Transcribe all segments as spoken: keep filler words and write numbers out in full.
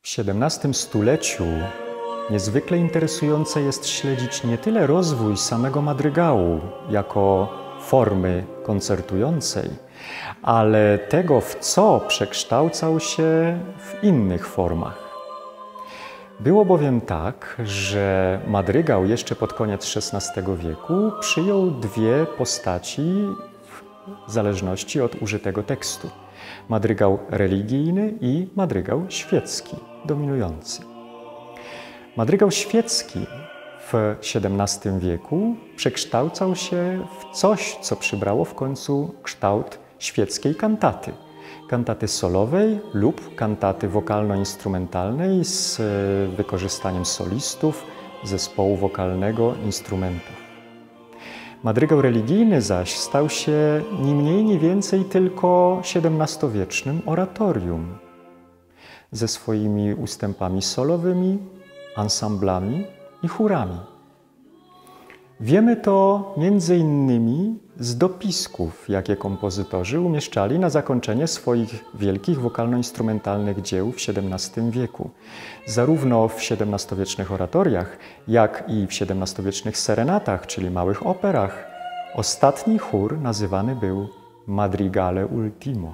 W siedemnastym stuleciu niezwykle interesujące jest śledzić nie tyle rozwój samego madrygału jako formy koncertującej, ale tego, w co przekształcał się w innych formach. Było bowiem tak, że madrygał jeszcze pod koniec szesnastego wieku przyjął dwie postaci w zależności od użytego tekstu. Madrygał religijny i madrygał świecki, dominujący. Madrygał świecki w siedemnastym wieku przekształcał się w coś, co przybrało w końcu kształt świeckiej kantaty. Kantaty solowej lub kantaty wokalno-instrumentalnej z wykorzystaniem solistów, zespołu wokalnego, instrumentów. Madrygał religijny zaś stał się ni mniej, ni więcej tylko siedemnastowiecznym oratorium ze swoimi ustępami solowymi, ansamblami i chórami. Wiemy to między innymi z dopisków, jakie kompozytorzy umieszczali na zakończenie swoich wielkich wokalno-instrumentalnych dzieł w siedemnastym wieku. Zarówno w siedemnastowiecznych oratoriach, jak i w siedemnastowiecznych serenatach, czyli małych operach, ostatni chór nazywany był madrigale ultimo.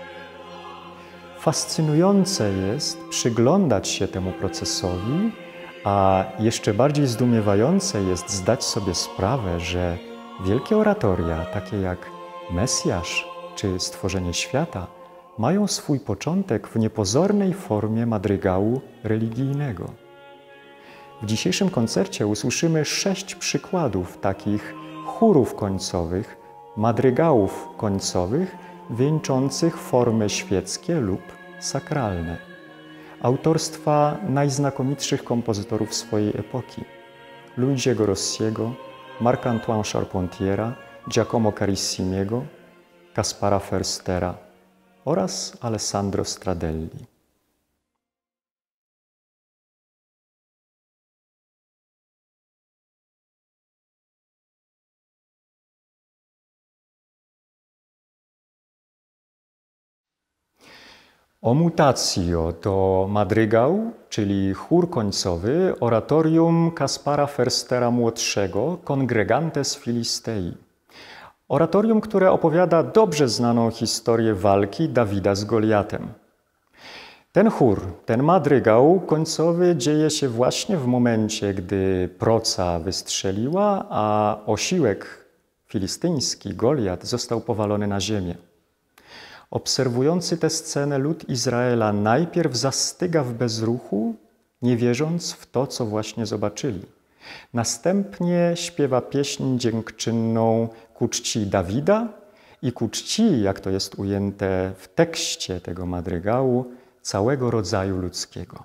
Fascynujące jest przyglądać się temu procesowi, a jeszcze bardziej zdumiewające jest zdać sobie sprawę, że wielkie oratoria, takie jak Mesjasz czy Stworzenie Świata, mają swój początek w niepozornej formie madrygału religijnego. W dzisiejszym koncercie usłyszymy sześć przykładów takich chórów końcowych, madrygałów końcowych, wieńczących formy świeckie lub sakralne. Autorstwa najznakomitszych kompozytorów swojej epoki: Luigiego Rossiego, Marc-Antoine Charpentiera, Giacomo Carissimiego, Kaspara Förstera oraz Alessandro Stradelli. O mutatio to madrygał, czyli chór końcowy, oratorium Kaspara Förstera młodszego, Congregantes Filistei. Oratorium, które opowiada dobrze znaną historię walki Dawida z Goliatem. Ten chór, ten madrygał końcowy dzieje się właśnie w momencie, gdy proca wystrzeliła, a osiłek filistyński, Goliat, został powalony na ziemię. Obserwujący tę scenę lud Izraela najpierw zastyga w bezruchu, nie wierząc w to, co właśnie zobaczyli. Następnie śpiewa pieśń dziękczynną ku czci Dawida i ku czci, jak to jest ujęte w tekście tego madrygału, całego rodzaju ludzkiego.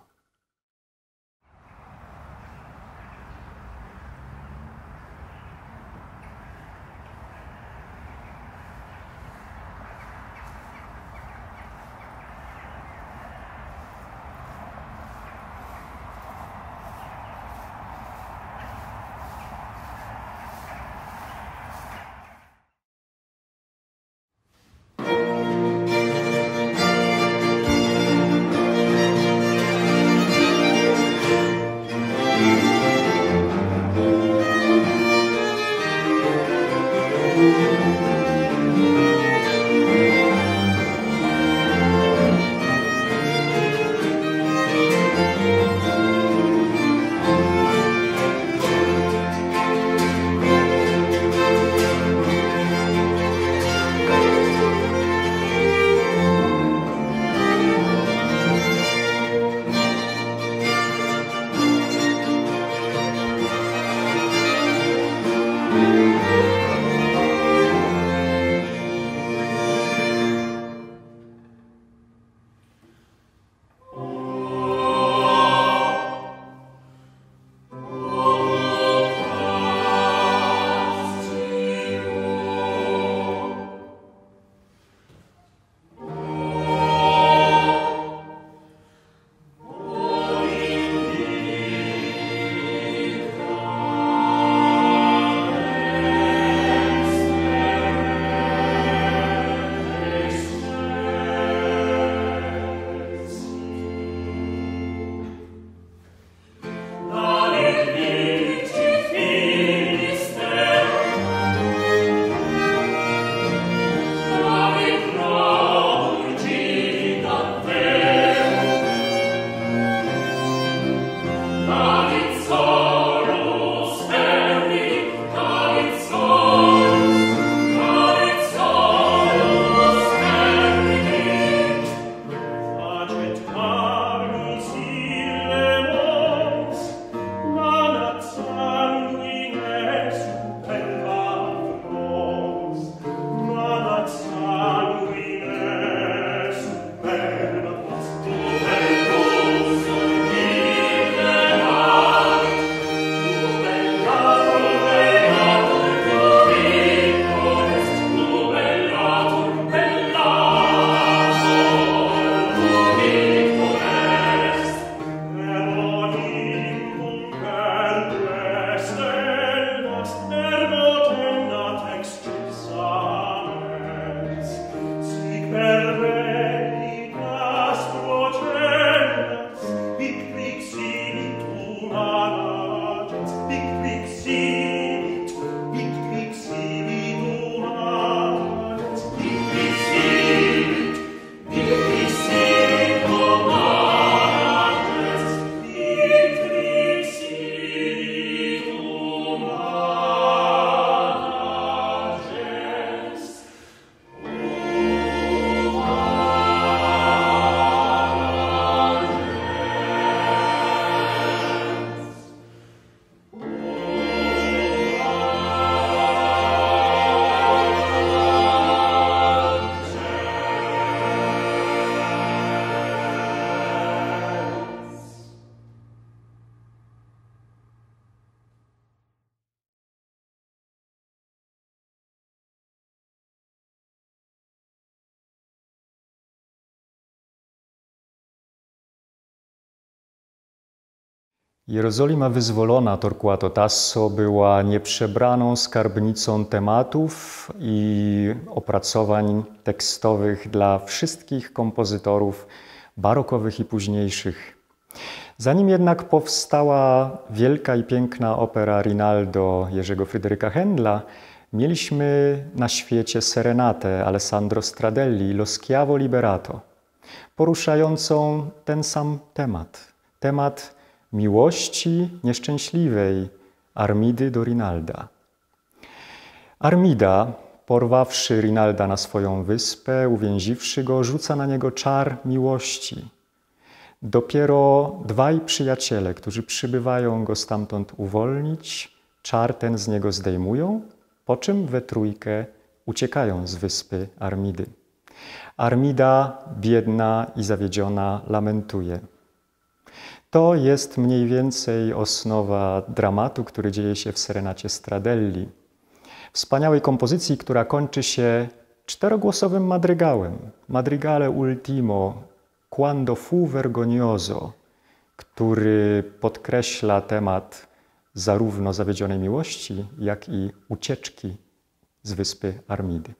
Jerozolima wyzwolona Torquato Tasso była nieprzebraną skarbnicą tematów i opracowań tekstowych dla wszystkich kompozytorów barokowych i późniejszych. Zanim jednak powstała wielka i piękna opera Rinaldo Jerzego Fryderyka Händla, mieliśmy na świecie serenatę Alessandro Stradelli, Lo Schiavo Liberato, poruszającą ten sam temat. Temat miłości nieszczęśliwej Armidy do Rinalda. Armida, porwawszy Rinalda na swoją wyspę, uwięziwszy go, rzuca na niego czar miłości. Dopiero dwaj przyjaciele, którzy przybywają go stamtąd uwolnić, czar ten z niego zdejmują, po czym we trójkę uciekają z wyspy Armidy. Armida, biedna i zawiedziona, lamentuje. To jest mniej więcej osnowa dramatu, który dzieje się w serenacie Stradelli. Wspaniałej kompozycji, która kończy się czterogłosowym madrygałem. Madrigale ultimo, quando fu vergognoso, który podkreśla temat zarówno zawiedzionej miłości, jak i ucieczki z wyspy Armidy.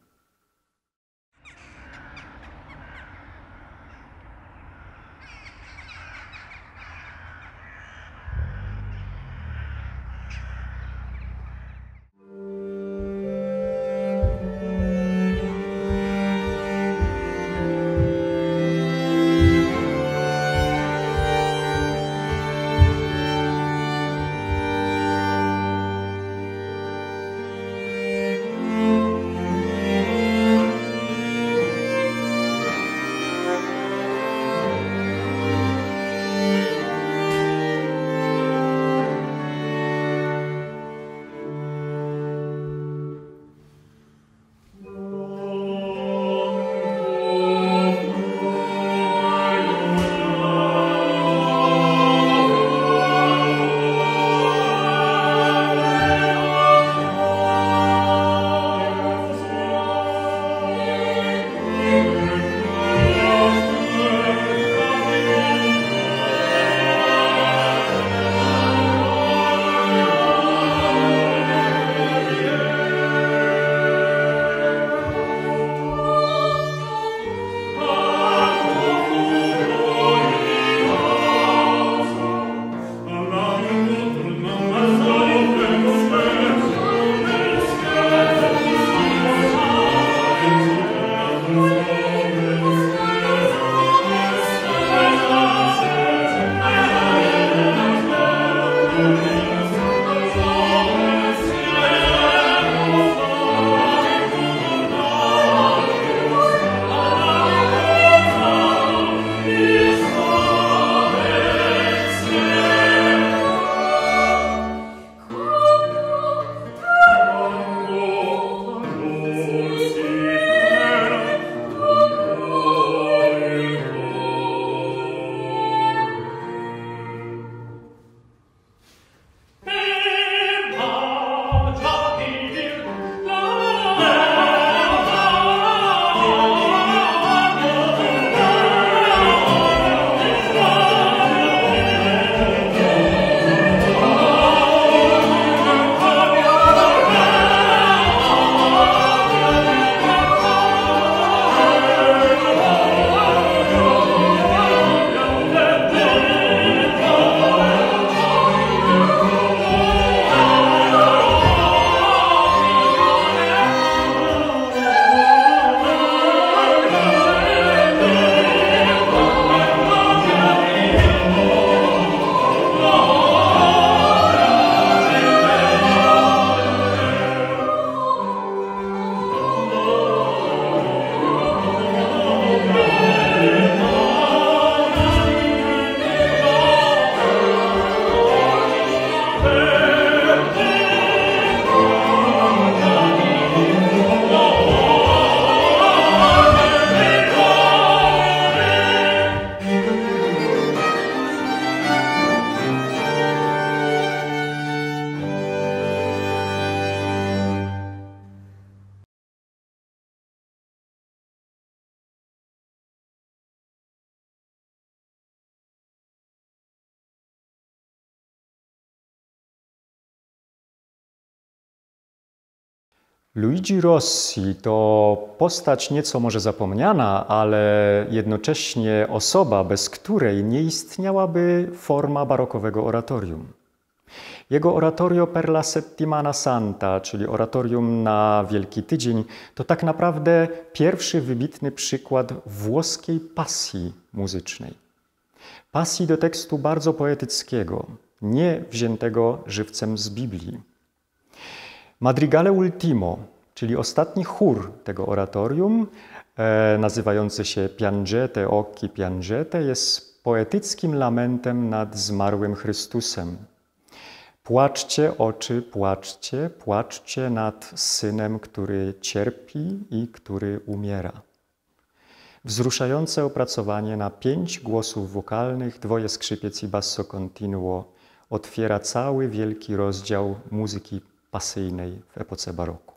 Luigi Rossi to postać nieco może zapomniana, ale jednocześnie osoba, bez której nie istniałaby forma barokowego oratorium. Jego oratorio per la settimana santa, czyli oratorium na Wielki Tydzień, to tak naprawdę pierwszy wybitny przykład włoskiej pasji muzycznej. Pasji do tekstu bardzo poetyckiego, nie wziętego żywcem z Biblii. Madrigale ultimo, czyli ostatni chór tego oratorium, e, nazywający się Piangete occhi piangete, jest poetyckim lamentem nad zmarłym Chrystusem. Płaczcie oczy, płaczcie, płaczcie nad Synem, który cierpi i który umiera. Wzruszające opracowanie na pięć głosów wokalnych, dwoje skrzypiec i basso continuo otwiera cały wielki rozdział muzyki pasyjnej w epoce baroku.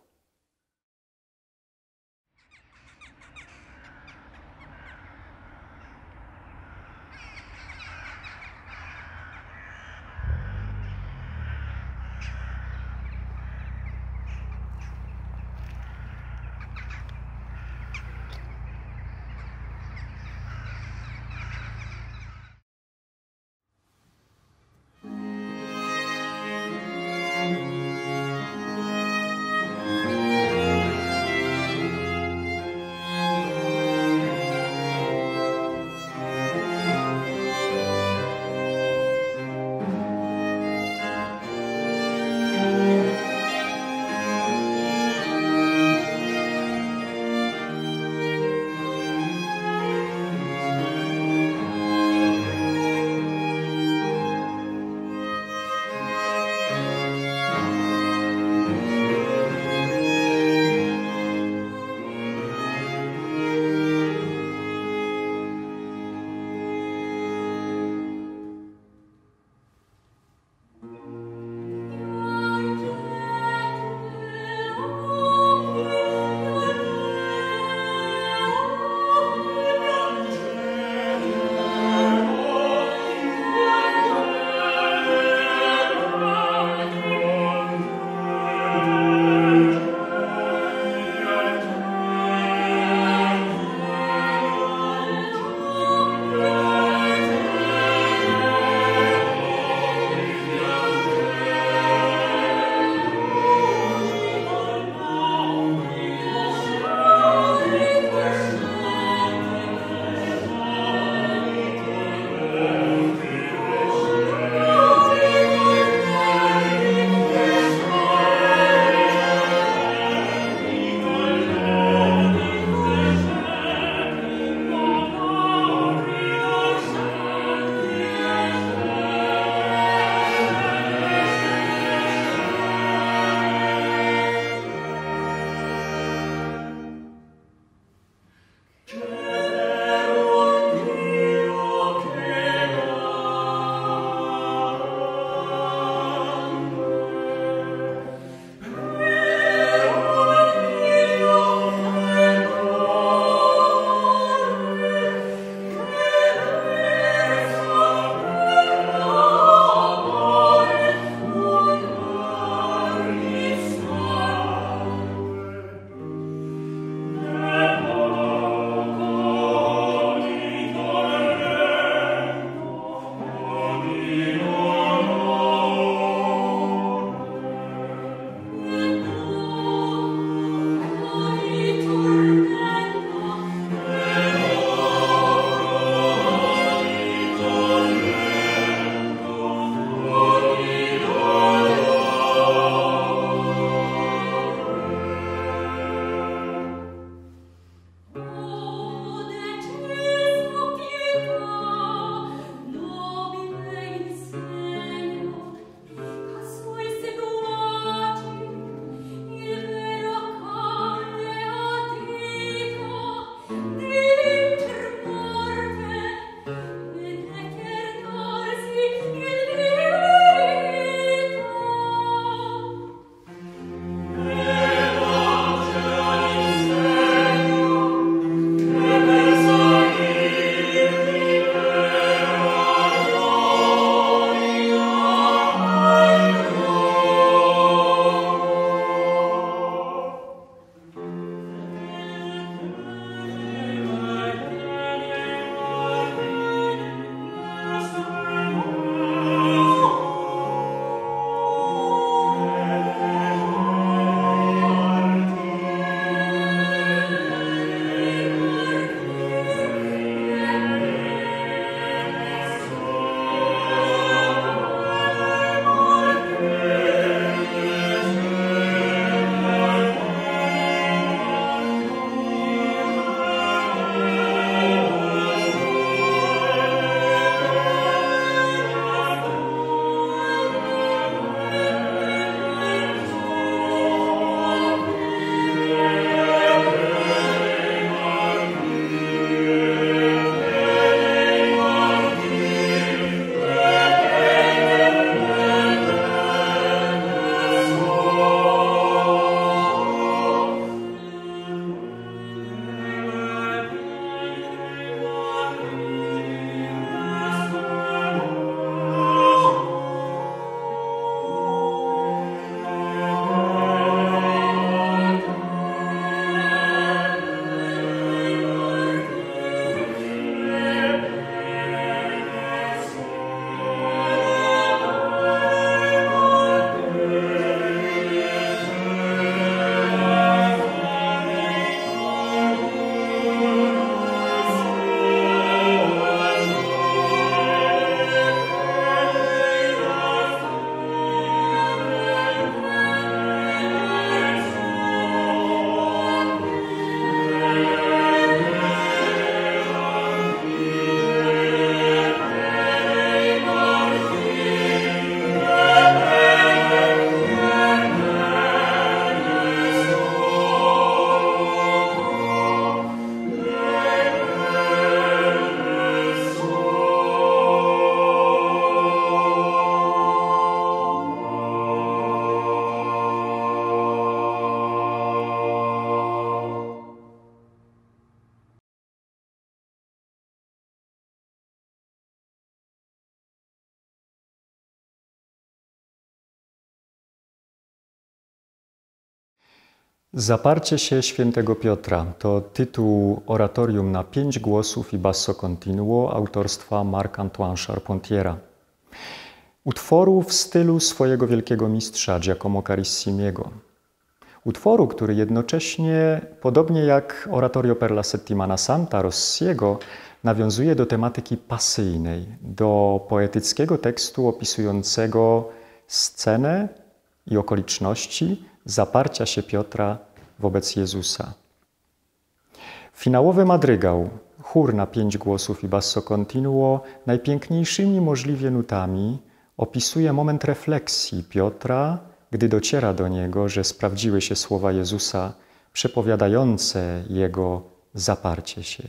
Zaparcie się świętego Piotra to tytuł oratorium na pięć głosów i basso continuo autorstwa Marc-Antoine Charpentiera. Utworu w stylu swojego wielkiego mistrza Giacomo Carissimiego. Utworu, który jednocześnie, podobnie jak Oratorio per la Settimana Santa Rossiego, nawiązuje do tematyki pasyjnej, do poetyckiego tekstu opisującego scenę i okoliczności zaparcia się Piotra wobec Jezusa. Finałowy madrygał, chór na pięć głosów i basso continuo, najpiękniejszymi możliwie nutami opisuje moment refleksji Piotra, gdy dociera do niego, że sprawdziły się słowa Jezusa przepowiadające Jego zaparcie się.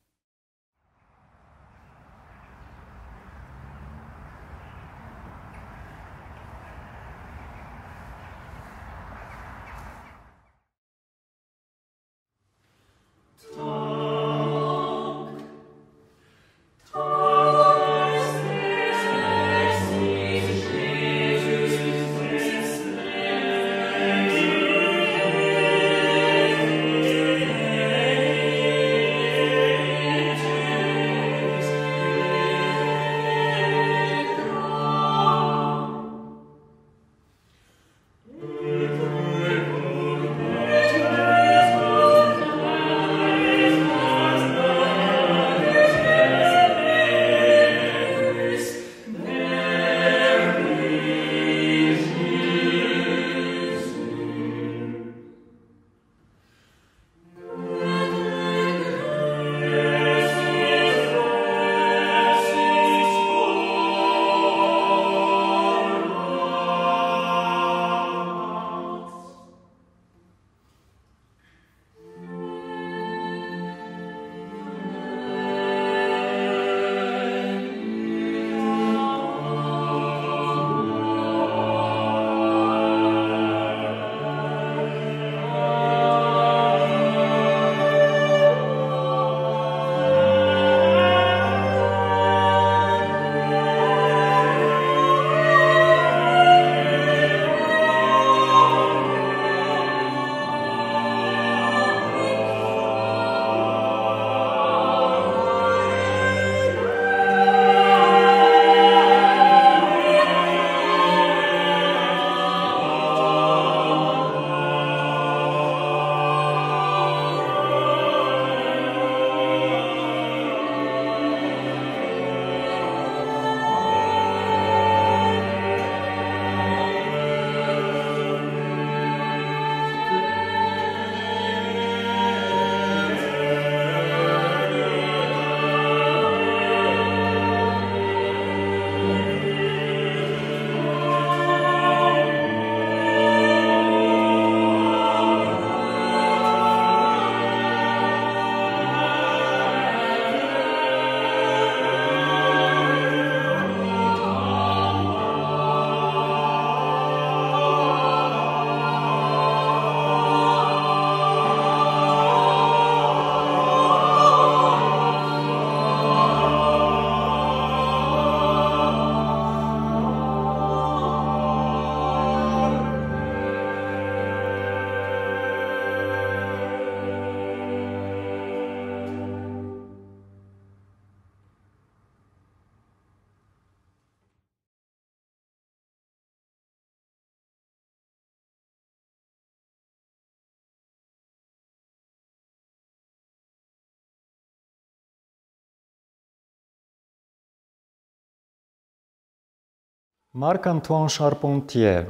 Marc-Antoine Charpentier,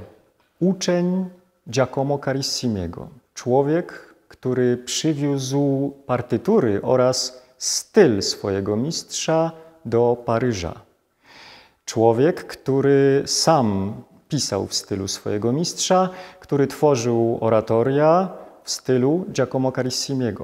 uczeń Giacomo Carissimiego, człowiek, który przywiózł partytury oraz styl swojego mistrza do Paryża. Człowiek, który sam pisał w stylu swojego mistrza, który tworzył oratoria w stylu Giacomo Carissimiego.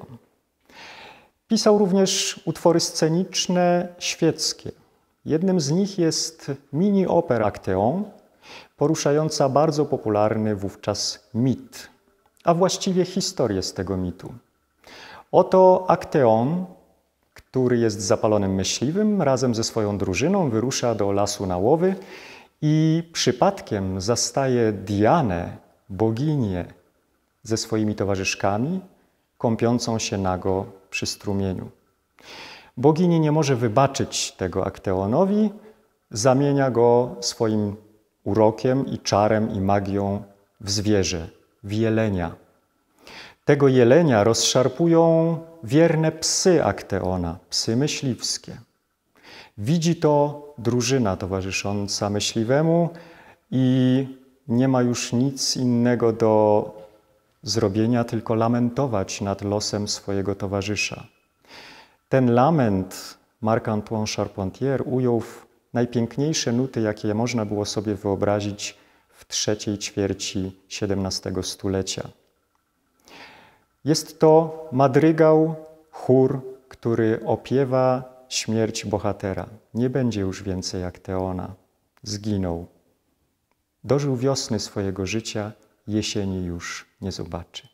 Pisał również utwory sceniczne świeckie. Jednym z nich jest mini-opera Acteon, poruszająca bardzo popularny wówczas mit, a właściwie historię z tego mitu. Oto Acteon, który jest zapalonym myśliwym, razem ze swoją drużyną wyrusza do lasu na łowy i przypadkiem zastaje Dianę, boginię, ze swoimi towarzyszkami, kąpiącą się nago przy strumieniu. Bogini nie może wybaczyć tego Akteonowi, zamienia go swoim urokiem i czarem i magią w zwierzę, w jelenia. Tego jelenia rozszarpują wierne psy Akteona, psy myśliwskie. Widzi to drużyna towarzysząca myśliwemu i nie ma już nic innego do zrobienia, tylko lamentować nad losem swojego towarzysza. Ten lament Marc-Antoine Charpentier ujął w najpiękniejsze nuty, jakie można było sobie wyobrazić w trzeciej ćwierci siedemnastego stulecia. Jest to madrygał, chór, który opiewa śmierć bohatera. Nie będzie już więcej Akteona. Zginął. Dożył wiosny swojego życia, jesieni już nie zobaczy.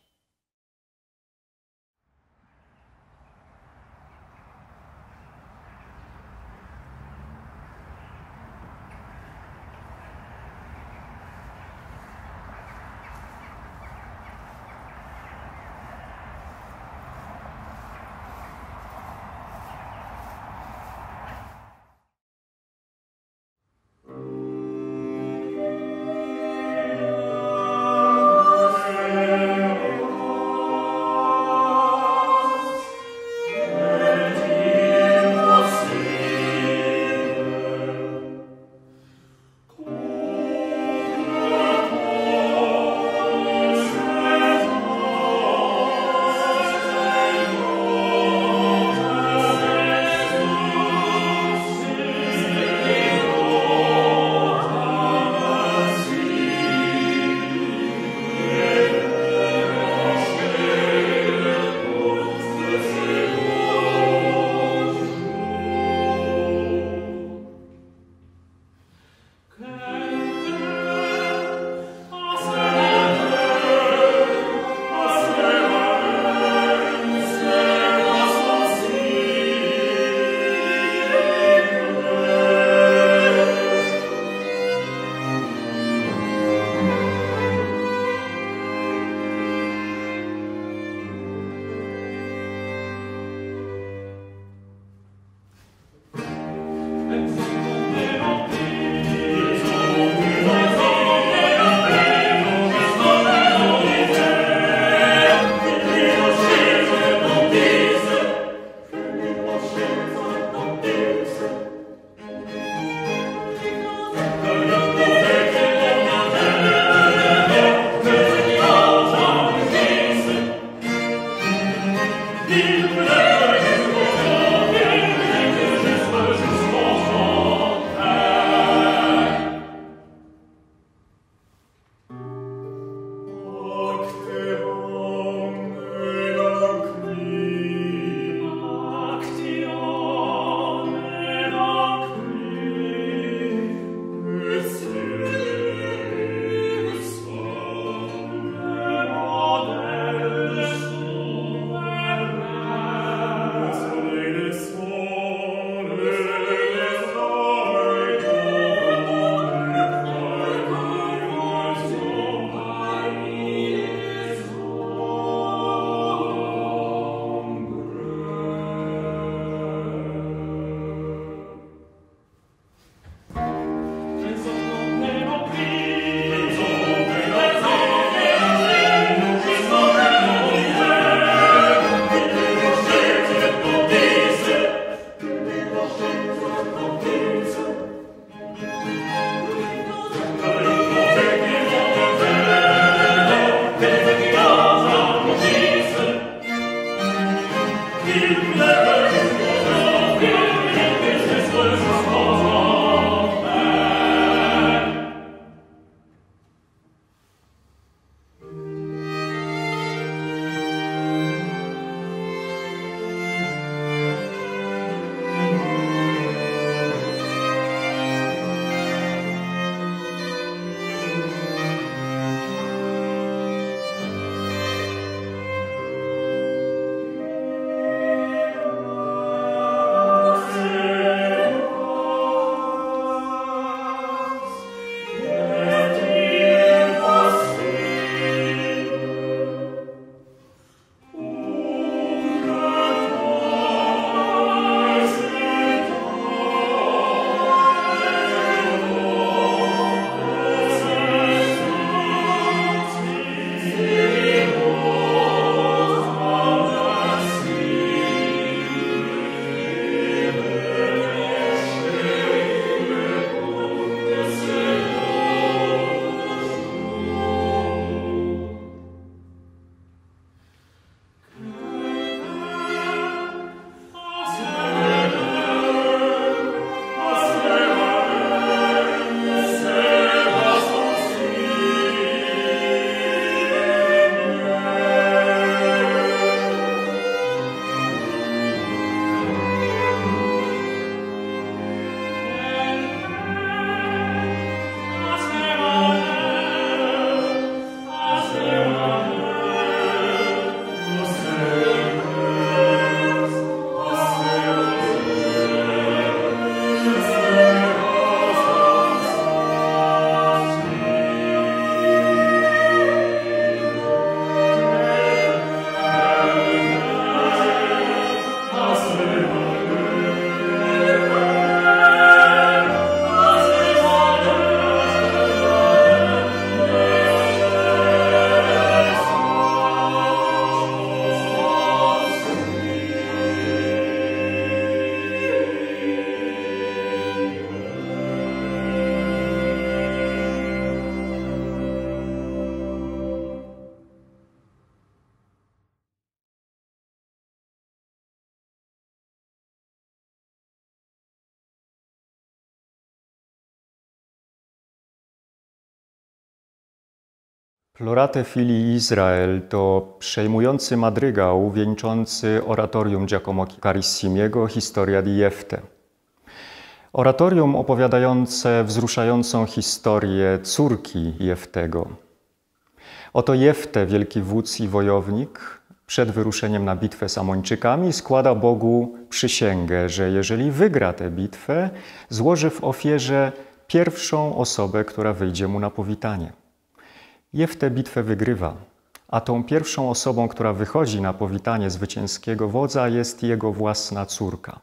Plorate filii Israel to przejmujący madrygał wieńczący oratorium Giacomo Carissimiego Historia di Jefte. Oratorium opowiadające wzruszającą historię córki Jeftego. Oto Jefte, wielki wódz i wojownik, przed wyruszeniem na bitwę z Amończykami składa Bogu przysięgę, że jeżeli wygra tę bitwę, złoży w ofierze pierwszą osobę, która wyjdzie mu na powitanie. Jefte bitwę wygrywa, a tą pierwszą osobą, która wychodzi na powitanie zwycięskiego wodza, jest jego własna córka.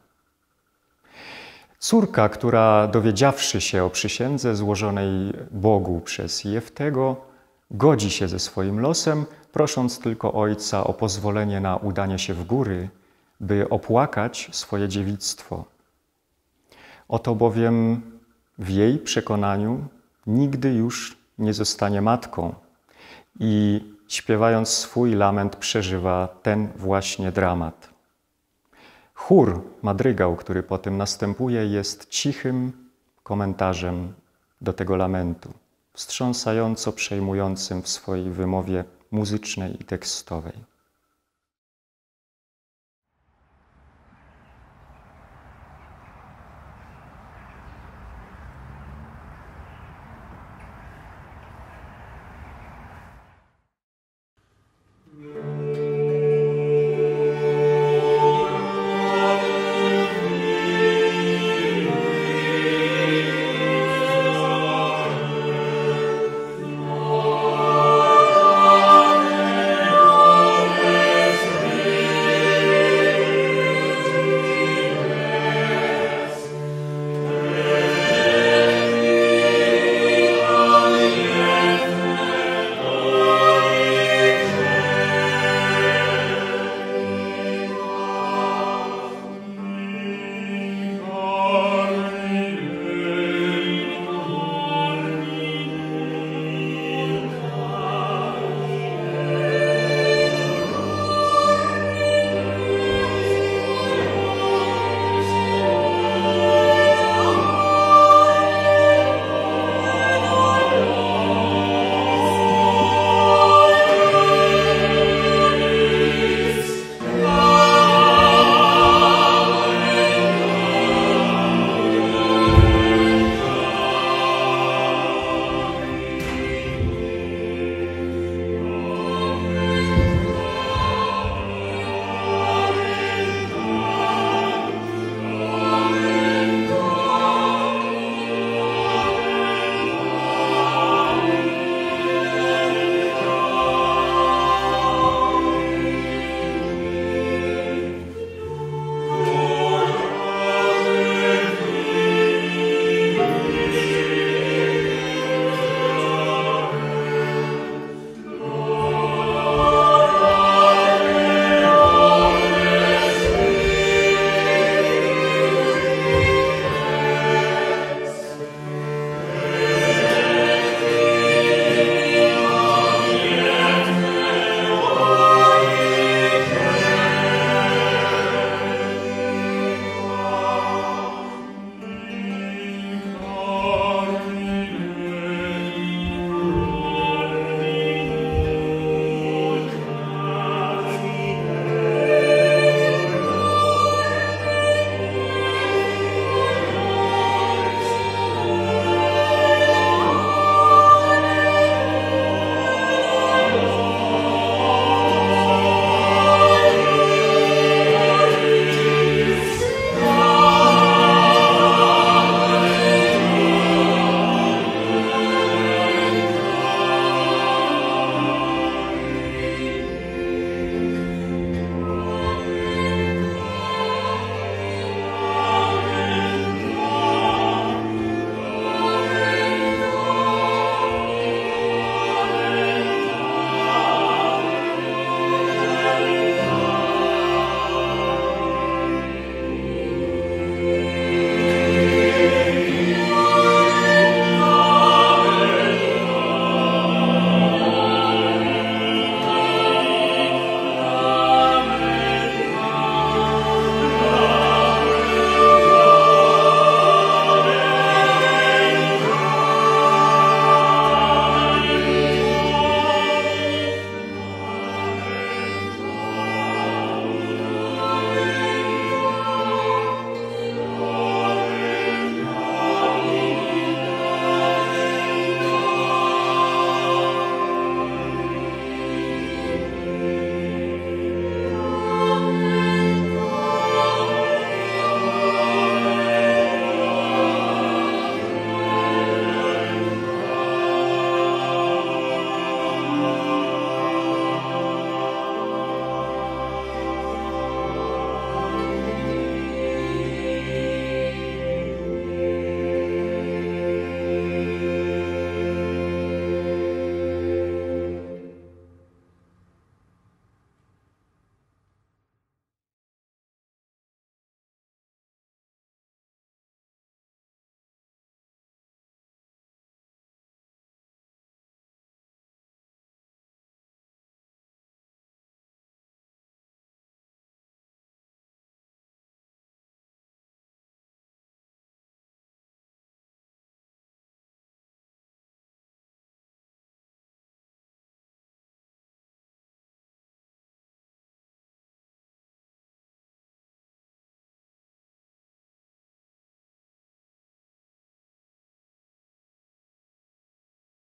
Córka, która dowiedziawszy się o przysiędze złożonej Bogu przez Jeftego, godzi się ze swoim losem, prosząc tylko ojca o pozwolenie na udanie się w góry, by opłakać swoje dziewictwo. Oto bowiem w jej przekonaniu nigdy już nie zostanie matką i śpiewając swój lament przeżywa ten właśnie dramat. Chór, madrygał, który potem następuje, jest cichym komentarzem do tego lamentu, wstrząsająco przejmującym w swojej wymowie muzycznej i tekstowej.